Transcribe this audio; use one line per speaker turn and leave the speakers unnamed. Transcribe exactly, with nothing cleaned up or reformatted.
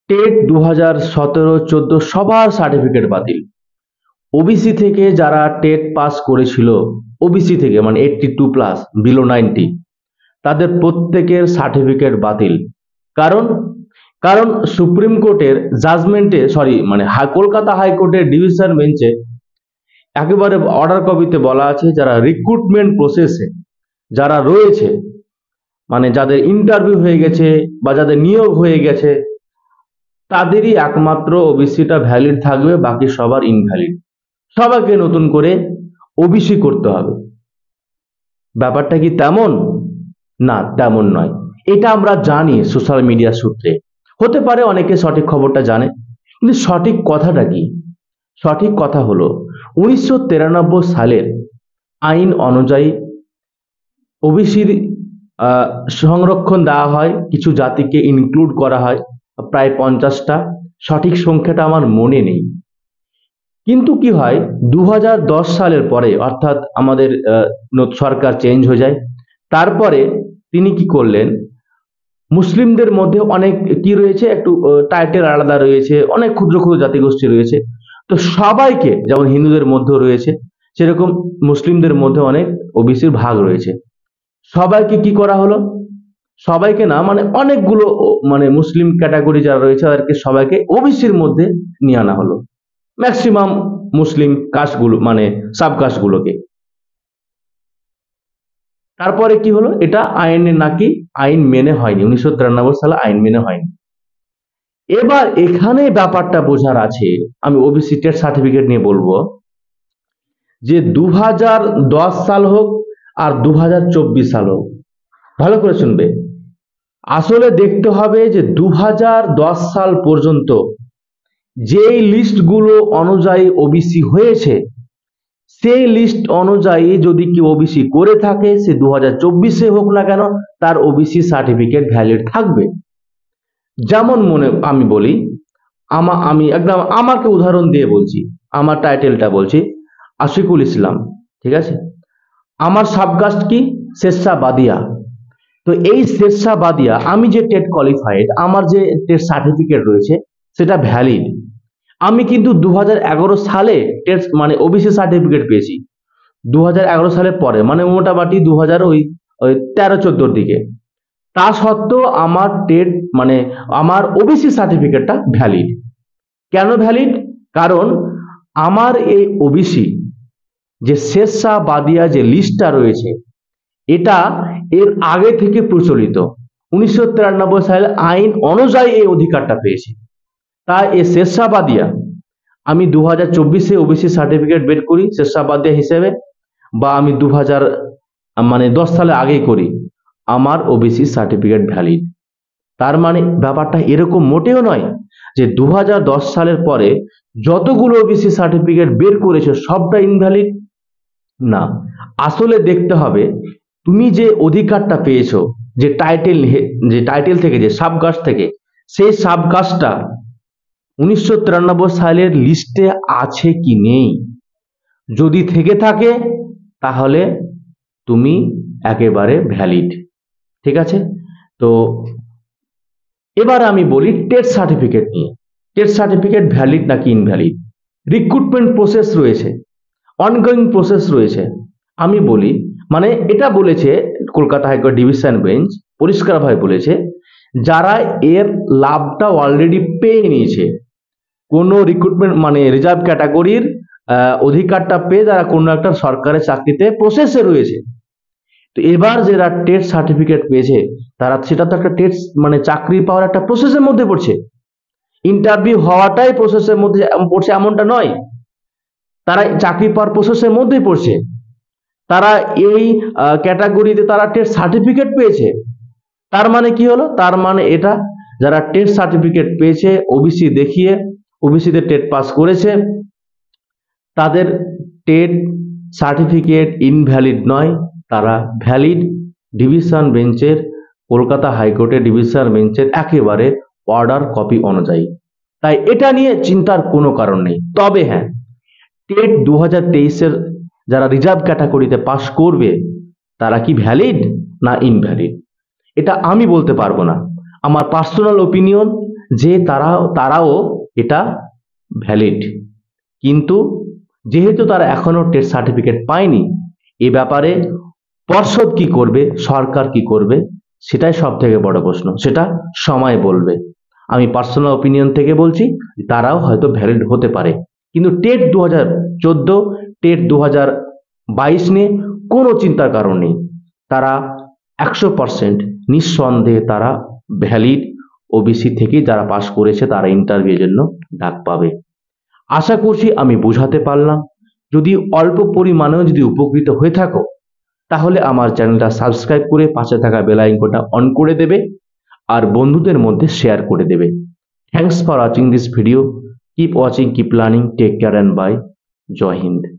TET দু হাজার সতেরো চোদ্দ সবার সার্টিফিকেট বাতিল। ওবিসি থেকে যারা টেট পাস করেছিল, ওবিসি থেকে মানে eighty two plus below ninety, তাদের প্রত্যেকের সার্টিফিকেট বাতিল। কারণ কারণ সুপ্রিম কোর্টের জাজমেন্টে, সরি মানে কলকাতা হাইকোর্টের ডিভিশন বেঞ্চে একেবারে অর্ডার কপিতে বলা আছে, যারা রিক্রুটমেন্ট প্রসেসে যারা রয়েছে, মানে যাদের ইন্টারভিউ হয়ে গেছে বা যাদের নিয়োগ হয়ে গেছে, তাদেরই একমাত্র ওবিসিটা ভ্যালিড থাকবে, বাকি সবার ইনভ্যালিড। সবাইকে নতুন করে ওবিসি করতে হবে। ব্যাপারটা কি তেমন? না, তেমন নয়। এটা আমরা জানি সোশ্যাল মিডিয়া সূত্রে। হতে পারে অনেকে সঠিক খবরটা জানে, কিন্তু সঠিক কথাটা কি? সঠিক কথা হলো উনিশশো তিরানব্বই সালের আইন অনুযায়ী ওবিসির সংরক্ষণ দেওয়া হয়, কিছু জাতিকে ইনক্লুড করা হয়, প্রায় পঞ্চাশটা। সঠিক সংখ্যাটা আমার মনে নেই। কিন্তু কি হয়, দু হাজার দশ সালের পরে, অর্থাৎ আমাদের সরকার চেঞ্জ হয়ে যায়, তারপরে তিনি কি করলেন, মুসলিমদের মধ্যে অনেক কি রয়েছে, একটু টাইটেল আলাদা রয়েছে, অনেক ক্ষুদ্র ক্ষুদ্র জাতিগোষ্ঠী রয়েছে। তো সবাইকে, যেমন হিন্দুদের মধ্যেও রয়েছে, সেরকম মুসলিমদের মধ্যে অনেক ওবিসির ভাগ রয়েছে। সবাইকে কি করা হলো, সবাইকে না মানে অনেকগুলো মানে মুসলিম ক্যাটাগরি যারা রয়েছে তাদেরকে সবাইকে ওবিসির মধ্যে নিয়ে আনা হলো, ম্যাক্সিমাম মুসলিম কাস্টগুলো মানে সাব কাস্টগুলোকে। তারপরে কি হলো, এটা আইনে নাকি আইন মেনে হয়নি, উনিশশো তিরানব্বই সালে আইন মেনে হয়নি। এবার এখানে ব্যাপারটা বোঝার আছে, আমি ওবিসি টেট সার্টিফিকেট নিয়ে বলবো, যে দু হাজার দশ সাল হোক আর দু হাজার চব্বিশ সাল হোক, ভালো করে শুনবে, আসলে দেখতে হবে যে দু হাজার দশ সাল পর্যন্ত যেই লিস্টগুলো অনুযায়ী ওবিসি হয়েছে, সেই লিস্ট অনুযায়ী যদি কেউ ওবিসি করে থাকে, সে দু হাজার চব্বিশে হোক না কেন, তার ওবিসি সার্টিফিকেট ভ্যালিড থাকবে। যেমন মনে আমি বলি, আমা আমি একদম আমাকে উদাহরণ দিয়ে বলছি, আমার টাইটেলটা বলছি আশিকুল ইসলাম, ঠিক আছে? আমার সাবকাস্ট কি, শেরশাবাদিয়া। তো এই শেরশাবাদিয়া, আমি যে টেট কোয়ালিফাইড, আমার যে টেট সার্টিফিকেট রয়েছে সেটা ভ্যালিড। আমি কিন্তু দু হাজার এগারো সালে টেট মানে ওবিসি সার্টিফিকেট পেয়েছি, দু হাজার এগারো সালের পরে, মানে মোটামুটি দু হাজার ওই ওই তেরো চোদ্দোর দিকে। তা সত্ত্বেও আমার টেট মানে আমার ওবিসি সার্টিফিকেটটা ভ্যালিড। কেন ভ্যালিড? কারণ আমার এই ওবিসি যে শেরশাবাদিয়া যে লিস্টটা রয়েছে, এটা এর আগে থেকে প্রচলিত, উনিশশো তিরানব্বই সালের আইন অনুযায়ী এই অধিকারটা পেয়েছে। তাই এই শেরশাবাদিয়া, আমি দু হাজার চব্বিশে ওবিসি সার্টিফিকেট বের করি শেরশাবাদিয়া হিসেবে, বা আমি দু হাজার মানে দশ সালে আগেই করি, আমার ওবিসি সার্টিফিকেট ভ্যালিড। তার মানে ব্যাপারটা এরকম মোটেও নয় যে দু হাজার দশ সালের পরে যতগুলো ওবিসি সার্টিফিকেট বের করেছে সবটা ইনভ্যালিড। না, আসলে দেখতে হবে তুমি যে অধিকারটা পেয়েছো, যে টাইটেল যে টাইটেল থেকে, যে সাবকাস্ট থেকে, সেই সাবকাস্টটা উনিশশো তিরানব্বই সালের লিস্টে আছে কি নেই। যদি থেকে থাকে তাহলে তুমি একেবারে ভ্যালিড, ঠিক আছে? তো এবার আমি বলি টেট সার্টিফিকেট নিয়ে। টেট সার্টিফিকেট ভ্যালিড নাকি ইনভ্যালিড? রিক্রুটমেন্ট প্রসেস রয়েছে, অনগোয়িং প্রসেস রয়েছে। আমি বলি, মানে এটা বলেছে কলকাতা হাইকোর্ট ডিভিশন বেঞ্চ, পরিষ্কারভাবে বলেছে, যারা এর লাভটা অলরেডি পেয়ে নিয়েছে, কোনো রিক্রুটমেন্ট মানে রিজার্ভ ক্যাটাগরির অধিকারটা পেয়ে যারা কোনো একটা সরকারি চাকরিতে প্রসেসে রয়েছে, তো এবার যারা টেট সার্টিফিকেট পেয়েছে, তারা সেটা তো একটা টেট মানে চাকরি পাওয়ার একটা প্রসেসের মধ্যে পড়ছে। ইন্টারভিউ হওয়াটাই প্রসেসের মধ্যে পড়ছে এমনটা নয়, তারা চাকরি পাওয়ার প্রসেসের মধ্যেই পড়ছে। তারা এই ক্যাটাগরিতে তারা টেট সার্টিফিকেট পেয়েছে। তার মানে কি হলো? তার মানে এটা যারা টেট সার্টিফিকেট পেয়েছে ওবিসি দেখিয়ে, ওবিসিতে টেট পাস করেছে, তাদের টেট সার্টিফিকেট ইনভ্যালিড নয়, তারা ভ্যালিড ডিভিশন বেঞ্চের, কলকাতা হাইকোর্টের ডিভিশন বেঞ্চের একেবারে অর্ডার কপি অনুযায়ী। তাই এটা নিয়ে চিন্তার কোনো কারণ নেই। তবে হ্যাঁ, টেট দু হাজার তেইশের যারা রিজার্ভ ক্যাটাগরিতে পাস করবে, তারা কি ভ্যালিড না ইনভ্যালিড, এটা আমি বলতে পারবো না। আমার পার্সোনাল ওপিনিয়ন যে তারা তারাও এটা ভ্যালিড, কিন্তু যেহেতু তারা এখনো টেট সার্টিফিকেট পায়নি, এ ব্যাপারে পর্ষদ কি করবে, সরকার কি করবে, সেটাই সব থেকে বড় প্রশ্ন। সেটা সময় বলবে। আমি পার্সোনাল ওপিনিয়ন থেকে বলছি, তারাও হয়তো ভ্যালিড হতে পারে, কিন্তু টেট দু হাজার চোদ্দ, টেট দু হাজার বাইশ নিয়ে কোনো চিন্তার কারণ নেই। তারা একশো পার্সেন্ট নিঃসন্দেহে তারা ভ্যালিড। ওবিসি থেকে যারা পাশ করেছে তারা ইন্টারভিউর জন্য ডাক পাবে। আশা করছি আমি বোঝাতে পারলাম। যদি অল্প পরিমাণেও যদি উপকৃত হয়ে থাকো, তাহলে আমার চ্যানেলটা সাবস্ক্রাইব করে পাশে থাকা বেল আইকনটা অন করে দেবে আর বন্ধুদের মধ্যে শেয়ার করে দেবে। Thanks for watching this video. Keep watching, keep learning, take care and bye. জয় হিন্দ।